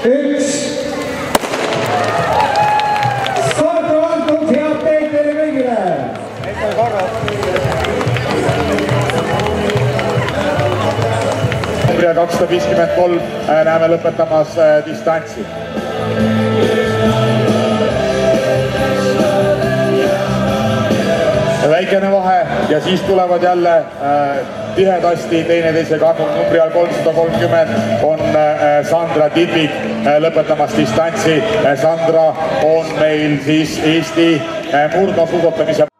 1. Starti antud, head teed teile kõigile! Numbriga 253 näeme lõpetamas distantsi. Väikene vahe ja siis tulevad jälle tihedasti teineteisega numbri all 330 on Sandra Tipik lõpetamas distantsi. Sandra on meil siis Eesti murdmaasuusatamise